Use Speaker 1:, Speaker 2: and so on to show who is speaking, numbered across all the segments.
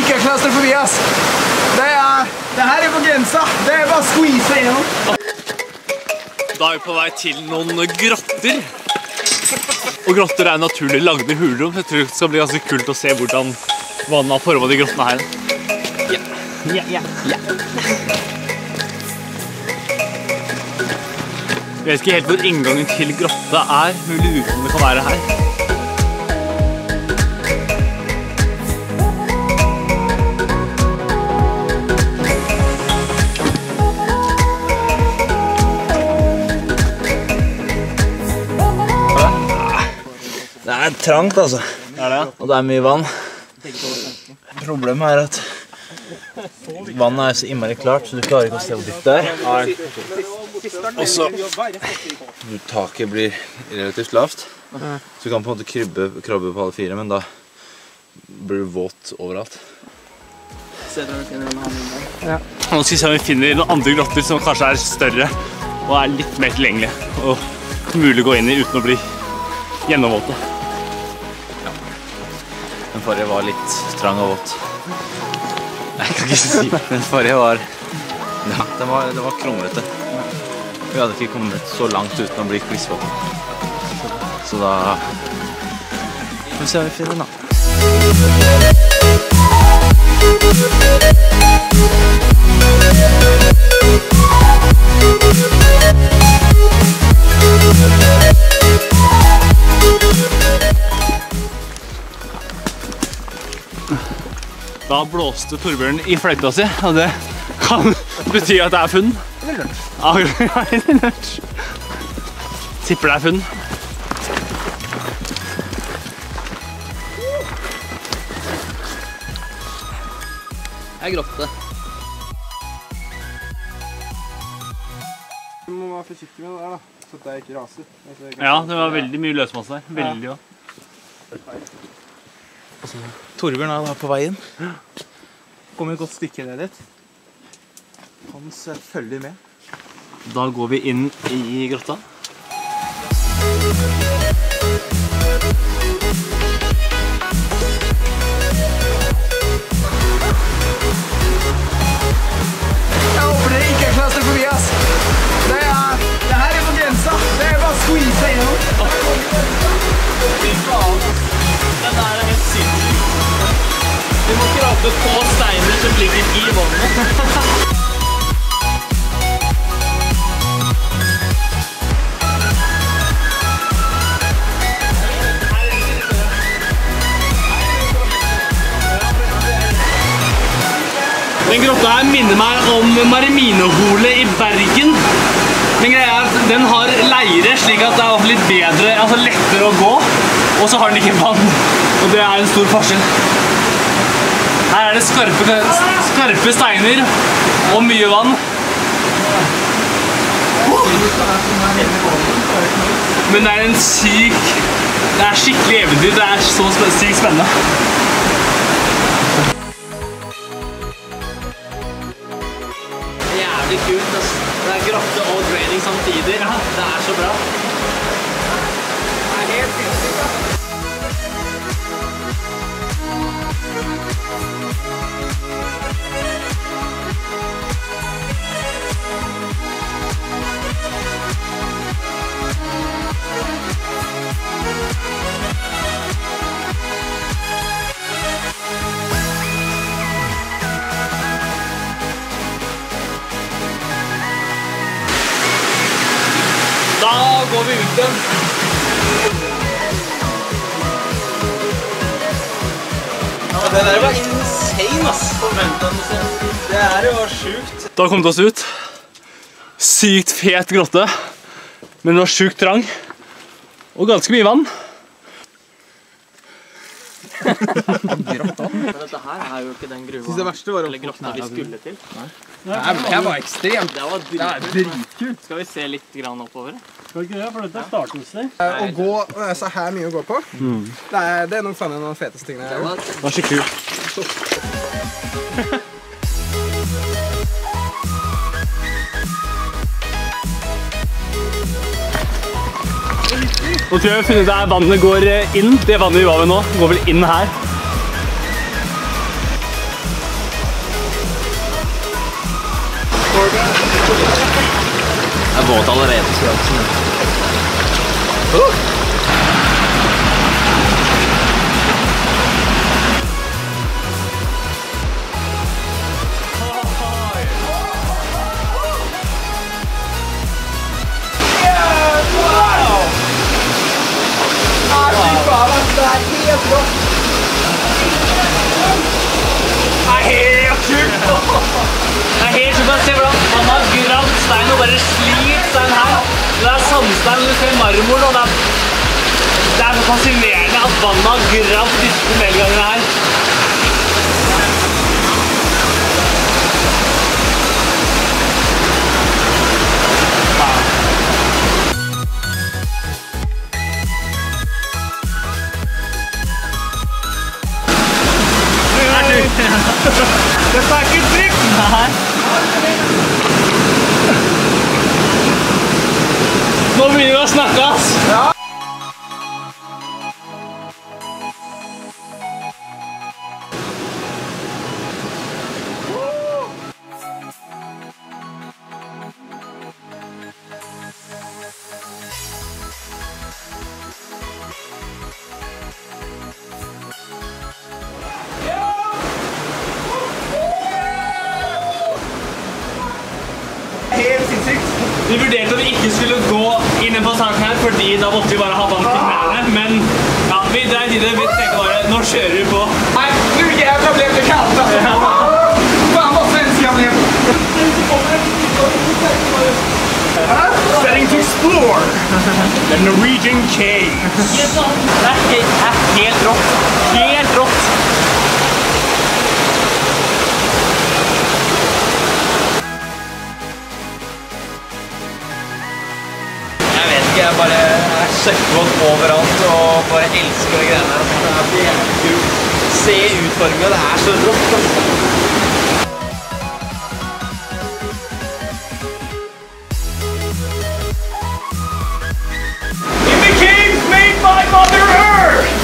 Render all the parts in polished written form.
Speaker 1: ikke klaustrofobi, ass. Det her på grensa. Det bare å squeeze igjennom.
Speaker 2: Da er vi på vei til noen grotter. Og grotter er naturlig lagd i hulrom. Jeg tror det skal bli ganske kult å se hvordan vannet har formet de grottene her. Ja. Jeg vet ikke helt hvor inngangen til grotta er, men jeg lurer på om det kan være her.
Speaker 3: Det er trangt, altså. Og det er mye vann. Problemet er at vannet er så innmari klart, så du klarer ikke å se hvor dypt det er. Og så taket blir relativt lavt, så du kan på en måte krabbe på alle fire, men da blir du våt overalt.
Speaker 2: Nå skal vi se om vi finner noen andre grotter som kanskje er større og er litt mer tilgjengelige og mulig å gå inn i uten å bli gjennomvåte.
Speaker 3: Den forrige var litt trang og våt. Jeg kan ikke si det. Den forrige var... Ja, det var kronglete. Vi hadde ikke kommet så langt uten å bli klissvåten. Så da... Får vi se hva vi finner nå.
Speaker 2: Da blåste Torbjørn i fløyta si, og det kan bety at det er funn.
Speaker 1: Eller lunsj.
Speaker 2: Ja, eller lunsj. Tipper det er funn.
Speaker 3: Jeg grotte.
Speaker 1: Du må være forsiktig med det der da, så at det ikke raser.
Speaker 2: Ja, det var veldig mye løsmasse der. Veldig, ja.
Speaker 3: Torbjørn er da på vei inn.
Speaker 1: Kommer et godt stykke ned dit. Han følger med.
Speaker 2: Da går vi inn i grotta.
Speaker 1: Jeg håper det ikke er klaustrofobi, ass. Det her på grensa. Det bare å squeeze igjennom.
Speaker 2: Fy faen, den der er helt sinnssyk. Vi må krabbe på steiner som ligger i vannet. Den grotta her minner meg om Marimineholet i Bergen. Men greia er at den har leire slik at det er litt bedre, altså lettere å gå. Og så har den ikke vann, og det er en stor forskjell. Her er det skarpe steiner og mye vann. Men det er en det er skikkelig eventyr, det er så sykt spennende. Jævlig kult, ass. Det er grotte og training samtidig. Det er så bra. Det er helt sinnssykt, ass. Da går vi ut igjen.
Speaker 3: Det der var insane, ass. Det er jo sjukt.
Speaker 2: Da kom vi oss ut. Sykt fet grotte. Men det var sjukt trang. Og ganske mye vann.
Speaker 4: Grotta? Dette her er jo ikke den gruva
Speaker 1: Det verste var
Speaker 4: eller grotta vi skulle til.
Speaker 1: Det var ekstremt.
Speaker 4: Det var
Speaker 1: dritkult.
Speaker 4: Skal vi se litt grann oppover?
Speaker 2: Skal vi ikke det, for dette er starthuset.
Speaker 1: Å gå så her mye å gå på, det er nok faen en av de feteste tingene jeg har gjort.
Speaker 2: Det var skikkelig kult. Nå tror jeg vi har funnet der vannet går inn. Det vannet vi var ved nå går vel inn her.
Speaker 3: er våt allerede.
Speaker 2: Se hvordan man har gravd stein og bare slitt stein her. Det er sandstein, du ser marmor, og det er så fascinerende at vannet har gravd disse tunnelgangene her. Dette er ikke trygt! Nei. Nå begynner vi å snakke, ass! Ja.
Speaker 1: Helt sinnssykt.
Speaker 2: Vi vurderte om vi ikke skulle gå inn på saken her, fordi da måtte vi bare ha vann til knærne, men ja, vi dreit i det, vi tenkte bare, nå kjører vi på.
Speaker 1: Nej, nu jävlar blev det kallt alltså. Fan vad svensk jag blev. Setting to explore the Norwegian caves.
Speaker 2: Det er helt rått. Helt rått.
Speaker 3: Jeg bare er søkkvått overalt og bare elsker de greiene her. Det er så jævlig kult. Se utformingen, det er så rått.
Speaker 1: In the caves made by Mother Earth!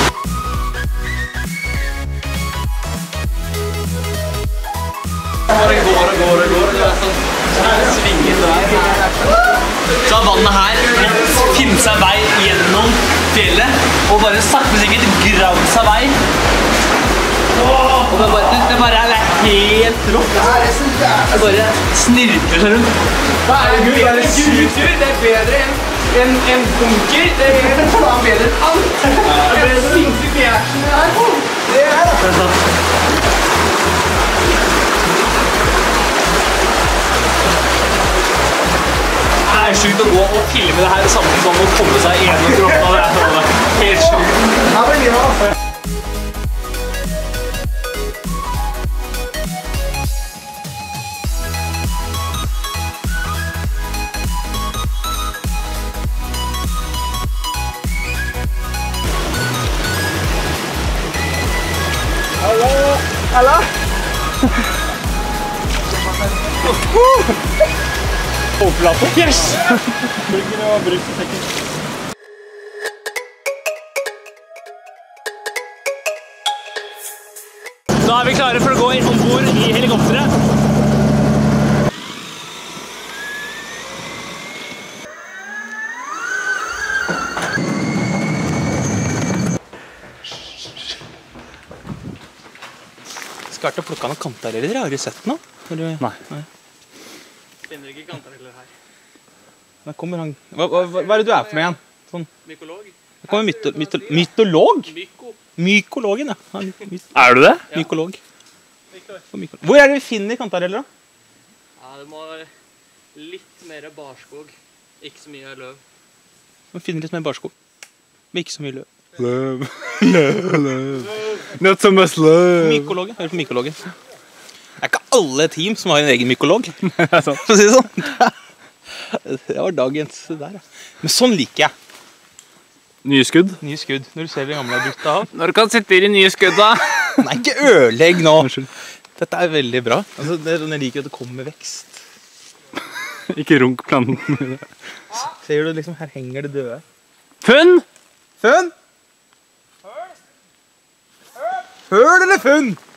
Speaker 3: Det går. Det er sånn svingende vei.
Speaker 2: Så har vannet her finnet seg vei gjennom fjellet, og bare sakte men sikkert gravd seg vei. Og det bare er helt rått. Det bare snirper seg rundt.
Speaker 1: Det er bedre enn gutur, det er bedre enn bunker, det er faen bedre enn alt. Det er sinnssykt reaction det her. Det er det.
Speaker 2: Det er sjukt å gå og filme det her samtidig som å komme seg gjennom kroppen. Det er helt sjukt.
Speaker 1: Ja, men ja. Hallo?
Speaker 2: Overflate. Yes!
Speaker 1: Burger og brussekker.
Speaker 2: Da er vi klare for å gå ombord i helikopteret.
Speaker 3: Skal ikke plukke noen kantareller, har du sett noe?
Speaker 2: Nei. Finner ikke kantareller her.
Speaker 3: Da kommer han... Hva er det du er for noe igjen? Sånn.
Speaker 2: Mykolog.
Speaker 3: Det kommer mytolog? Mykologen, ja.
Speaker 2: Er du det?
Speaker 3: Mykolog. Hvor er det vi finner kantareller da?
Speaker 2: Ja, det må være litt mer barskog. Ikke så mye løv.
Speaker 3: Vi finner litt mer barskog. Men ikke så mye løv.
Speaker 1: Løv. Not so much løv.
Speaker 3: Mykologen, hør på mykologen. Det er ikke alle team som har en egen mykolog, for å si det sånn. Det var dagens der, ja. Men sånn liker jeg.
Speaker 2: Nye skudd?
Speaker 3: Nye skudd, når du ser det gamle brukte av.
Speaker 2: Når du kan sitte i de nye skudd da.
Speaker 3: Nei, ikke ødelegg nå. Dette er veldig bra. Altså, jeg liker at det kommer vekst.
Speaker 2: Ikke runk planten.
Speaker 3: Ser du liksom, her henger det døde.
Speaker 2: Funn!
Speaker 3: Funn? Høl eller funn?